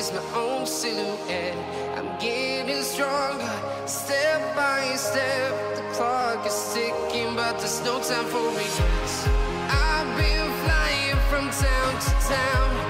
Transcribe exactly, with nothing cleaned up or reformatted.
is my own silhouette. I'm getting stronger, step by step. The clock is ticking, but there's no time for regrets. I've been flying from town to town,